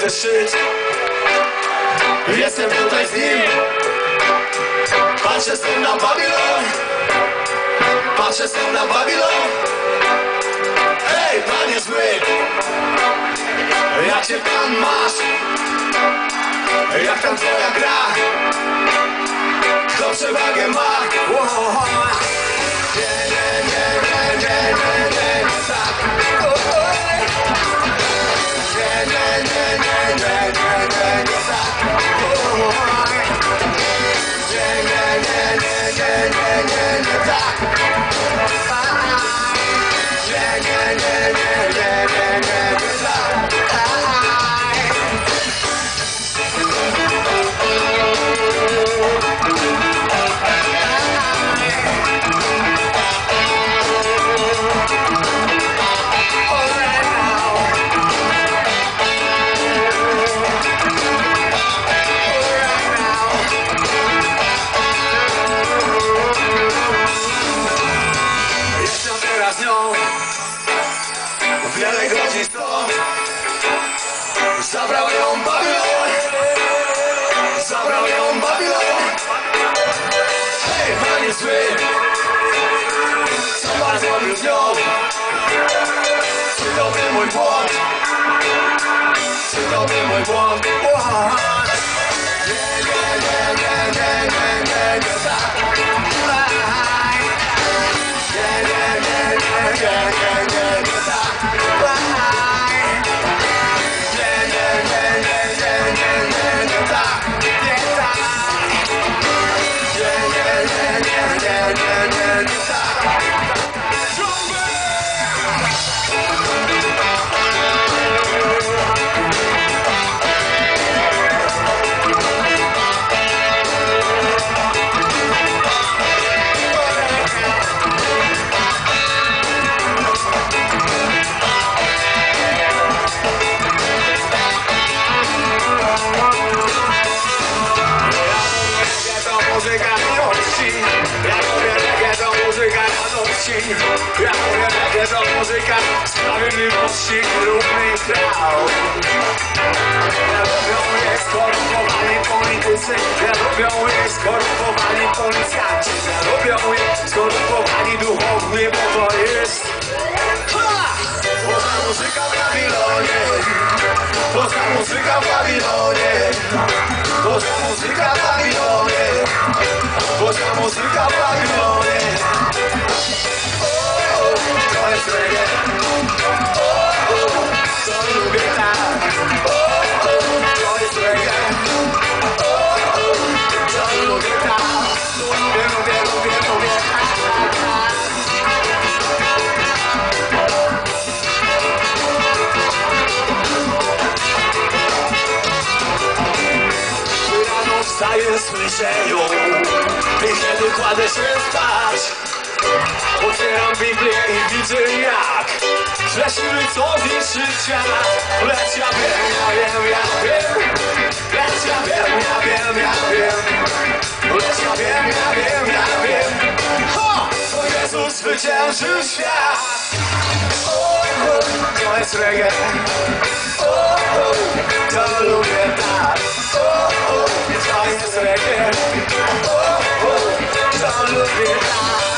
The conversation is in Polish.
ten szczyt. Jestem tutaj z nim. Patrzę stąd na Babilon. Patrzę stąd na Babilon. Hej, panie zły, jak się pan masz? Jak tam twoja gra? Kto przewagę ma? Nie, nie, nie, nie, nie, nie, nie, nie, tak. Nie, nie, nie, nie, nie, nie, nie, nie, tak. Nie, nie, nie, nie, nie, nie, nie, nie, tak. Nie, nie, nie, nie, nie, nie, nie, nie, tak. Wiele godzin stąd zabrał ją Babilon. Zabrał ją Babilon. Hej, panie zły, co pan zrobił z nią? Czy to był mój błąd? Czy to był mój błąd? Nie, nie, nie, nie, nie, nie, nie, nie, tak. Nie, nie, nie, nie, nie, nie, nie, nie, tak. Muzyka radości, ja mówię reggae to muzyka radości. Ja mówię reggae to muzyka sprawiedliwości, równy krał. Ja lubią je skorumpowani politycy, ja lubią je skorumpowani policjanci, ja lubią je skorumpowani duchowni, bo to jest polska muzyka w Babilonie, polska muzyka w Babilonie, polska muzyka w Babilonie, polska muzyka w Babilonie. To jest reggae, to lubię tak. To jest reggae, to lubię tak. Lubię, lubię, lubię, lubię tak. Wstaję, słyszę ją i kiedy kładę się spać, otwieram Biblię i widzę jak kreślimy cowi życia. Lecz ja wiem, ja wiem, ja wiem. Lecz ja wiem, ja wiem, ja wiem. Lecz ja wiem, ja wiem, ja wiem. To Jezus zwyciężył świat. To jest reggae, to lubię tak. To jest reggae, to lubię tak.